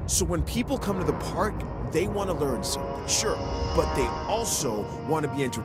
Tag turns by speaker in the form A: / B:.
A: So when people come to the park, they want to learn something, sure, but they also want to be entertained.